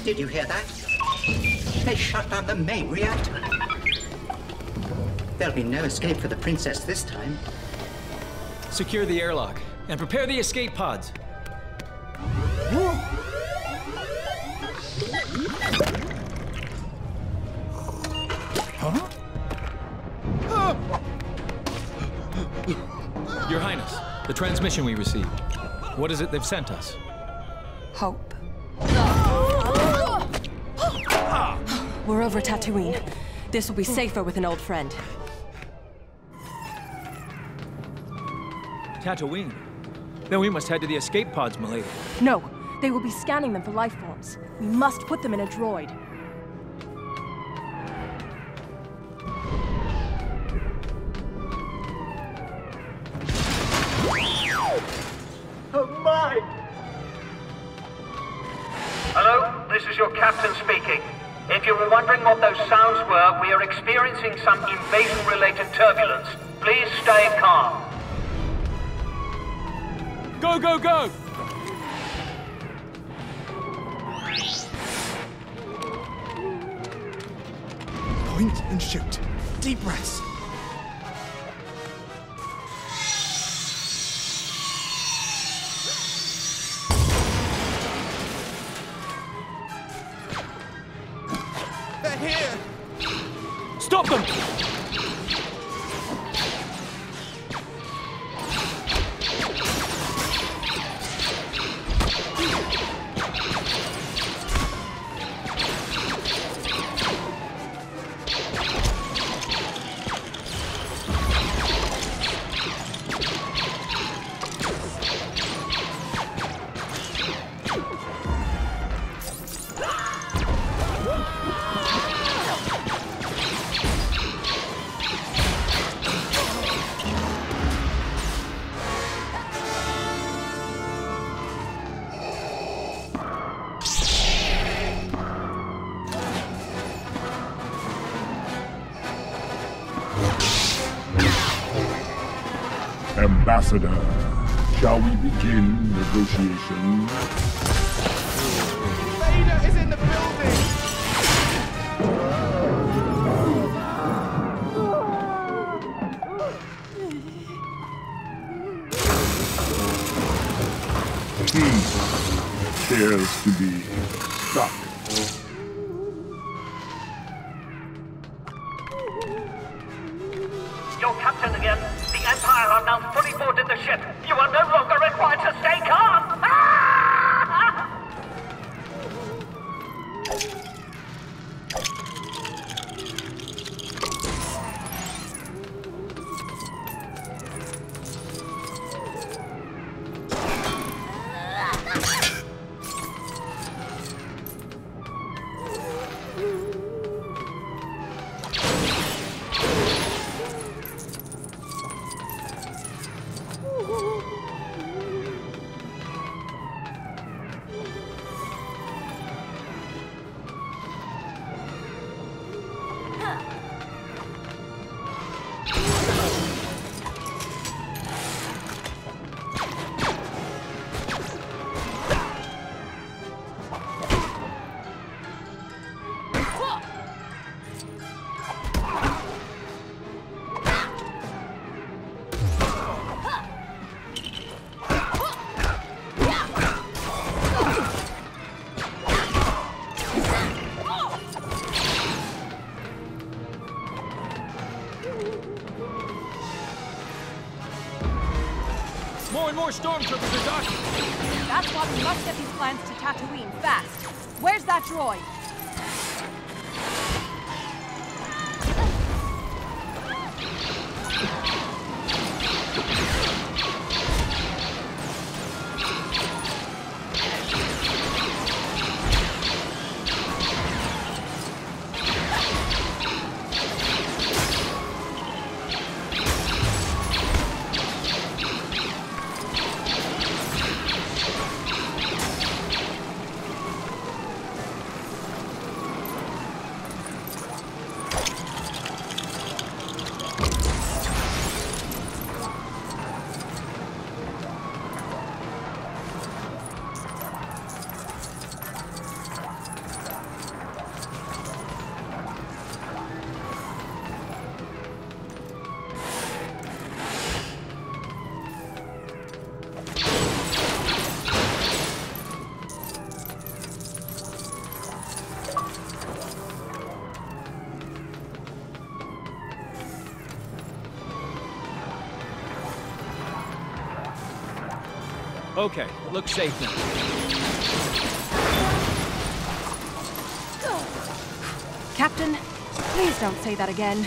Did you hear that? They shut down the main reactor. There'll be no escape for the princess this time. Secure the airlock and prepare the escape pods. Huh? Your Highness, the transmission we received. What is it they've sent us? Hope. We're over Tatooine. This will be safer with an old friend. Tatooine? Then we must head to the escape pods, milady. No, they will be scanning them for life forms. We must put them in a droid. Oh my! Hello, this is your captain speaking. If you were wondering what those sounds were, we are experiencing some invasion-related turbulence. Please stay calm. Go, go, go! Point and shoot. Deep breaths. They're here! Stop them! Ambassador, shall we begin negotiations? Vader is in the building! Appears to be stuck. Your captain again. The Empire have now fully boarded the ship. You are no longer required to stay calm. More and more stormtroopers are docking. That's why we must get these plans to Tatooine fast. Where's that droid? Okay, looks safe now. Captain, please don't say that again.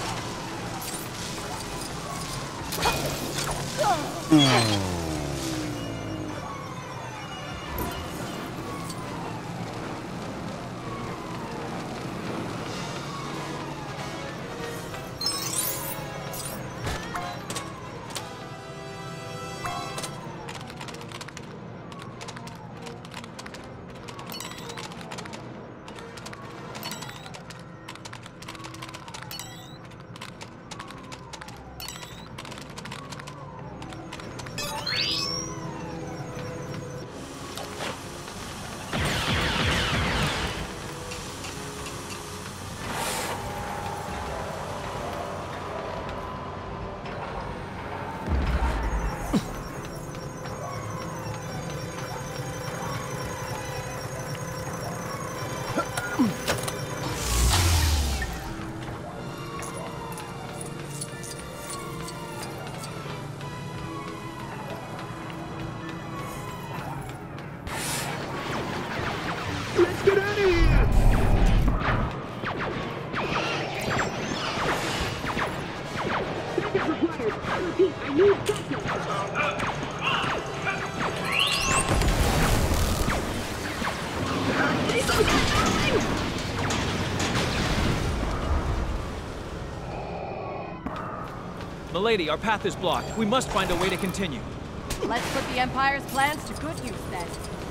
Milady, our path is blocked. We must find a way to continue. Let's put the Empire's plans to good use then.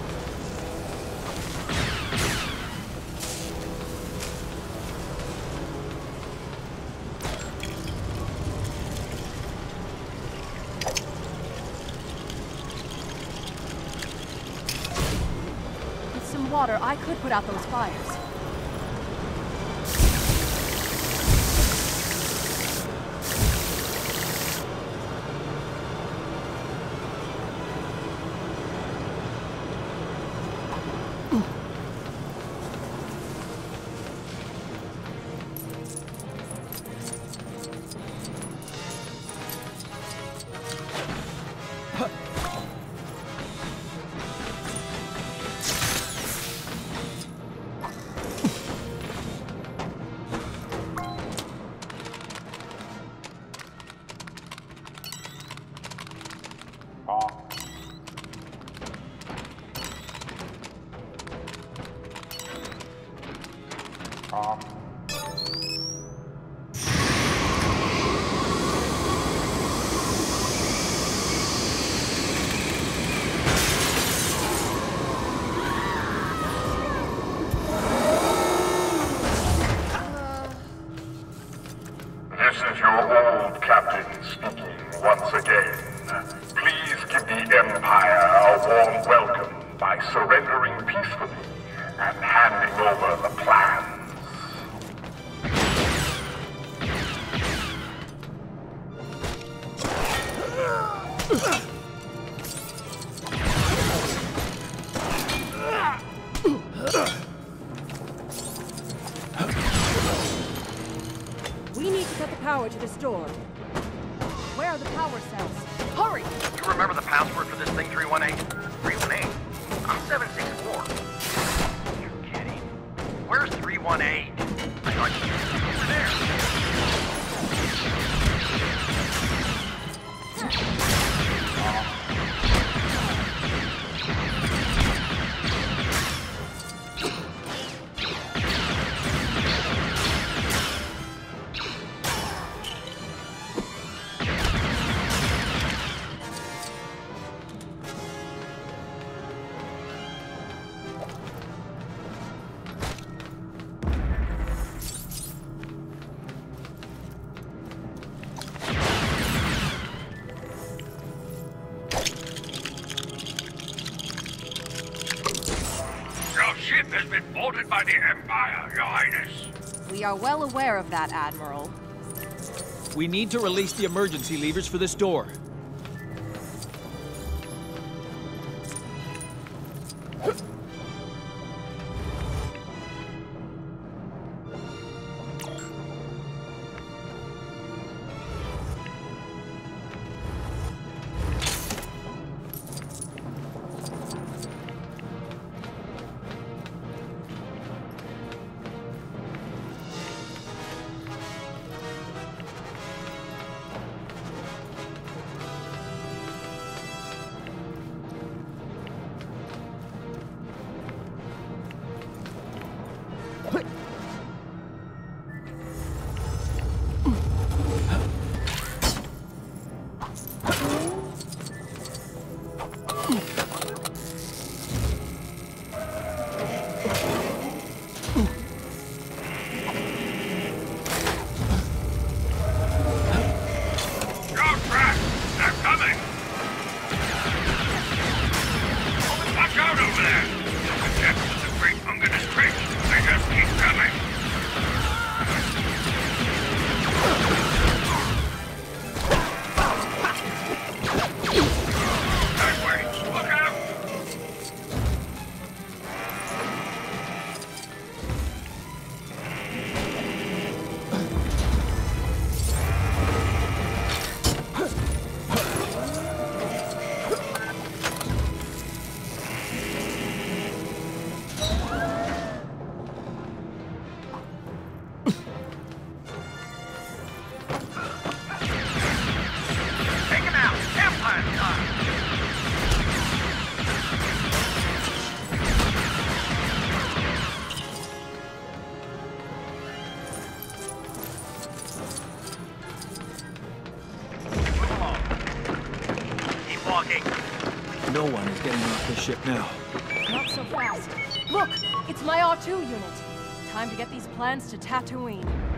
With some water, I could put out those fires. This is your old captain speaking once again. Please give the Empire a warm welcome by surrendering peacefully and handing over the plans. We need to cut the power to this door. Where are the power cells? Hurry! You remember the password for this thing, 318? 318? I'm 764. You're kidding. Where's 318? I thought you over has been bolted by the Empire, Your Highness. We are well aware of that, Admiral. We need to release the emergency levers for this door. this ship now. Not so fast. Look! It's my R2 unit! Time to get these plans to Tatooine.